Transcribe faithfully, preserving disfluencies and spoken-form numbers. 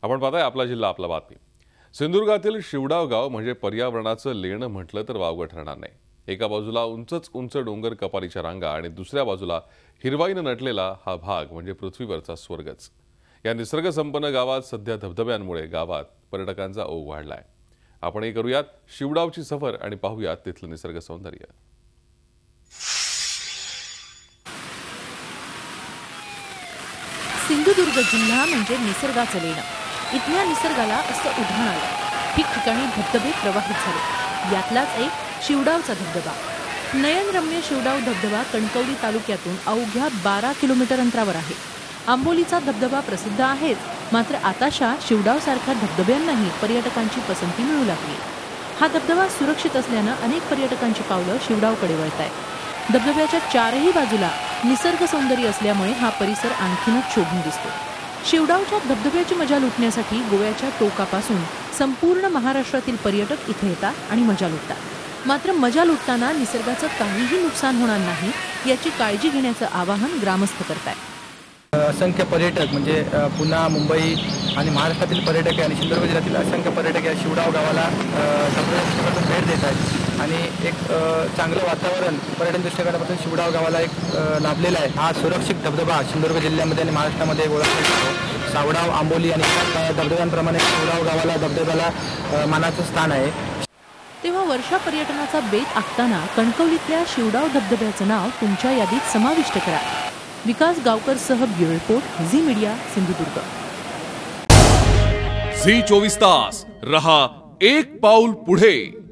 आपण पाहताय आपला जिल्हा आपला बातमी। सिंधुदुर्गातील शिवडाव गाव म्हणजे पर्यावरणाचं लेणं म्हटलं तर वावगं ठरणार नाही। एका बाजूला उंचच उंच डोंगर कपारीच्या रांगा आणि दुसऱ्या बाजूला हिरवाईनं नटलेला हा भाग म्हणजे पृथ्वीवरचा स्वर्गच। या निसर्ग संपन्न गावात सध्या धबधब्यांमुळे गावात पर्यटकांचा ओघ वाढलाय। आपणही करूयात शिवडावची सफर आणि पाहूयात तिथलं निसर्ग सौंदर्य। सिंधुदुर्ग जिल्हा म्हणजे निसर्गाचं लेणं। इथल्या निसर्गाला असं उधाण आलं। ठिकठिकाणी धबधबे प्रवाहित झाले। यातलाच एक शिवडावचा धबधबा। नयनरम्य शिवडाव धबधबा कणकवली तालुक्यातून अवघ्या बारा किलोमीटर अंतरावर आहे। आंबोलीचा धबधबा प्रसिद्ध आहेच, मात्र आताशा शिवडावसारख्या धबधब्यांनाही पर्यटकांची पसंती मिळू लागली। हा धबधबा सुरक्षित असल्यानं अनेक पर्यटकांची पावलं शिवडावकडे वळतायत। धबधब्याच्या चारही बाजूला निसर्ग सौंदर्य असल्यामुळे हा परिसर आणखीनच शोभून दिसतो। शिवडावच्या धबधब्याची मजा लुटण्यासाठी गोव्याच्या टोकापासून संपूर्ण महाराष्ट्रातील पर्यटक इथे येतात आणि मजा लुटतात। मात्र मजा लुटताना निसर्गाचं काहीही नुकसान होणार नाही याची काळजी घेण्याचं आवाहन ग्रामस्थ करतायत। असंख्य पर्यटक म्हणजे पुणे, मुंबई आणि महाराष्ट्रातील पर्यटक आणि सिंधुदुर्ग जिल्ह्यातील असंख्य पर्यटक या शिवडाव गावाला धबधब्यातून भेट देत आहेत आणि एक चांगलं वातावरण पर्यटन दृष्टिकोनापासून शिवडाव गावाला एक लाभलेला आहे। हा सुरक्षित धबधबा सिंधुदुर्ग जिल्ह्यामध्ये आणि महाराष्ट्रामध्ये ओळखला जातो। सावडाव, आंबोली आणि इतर धबधब्यांप्रमाणे शिवडाव गावाला धबधब्याला मानाचं स्थान आहे। तेव्हा वर्षा पर्यटनाचा बेत आखताना कणकवलीतल्या शिवडाव धबधब्याचं नाव तुमच्या यादीत समाविष्ट करा। विकास गावकर सह bureau report, Zee media, Sindhudurg. Zee चोवीस तास रहा एक पाऊल पुढे।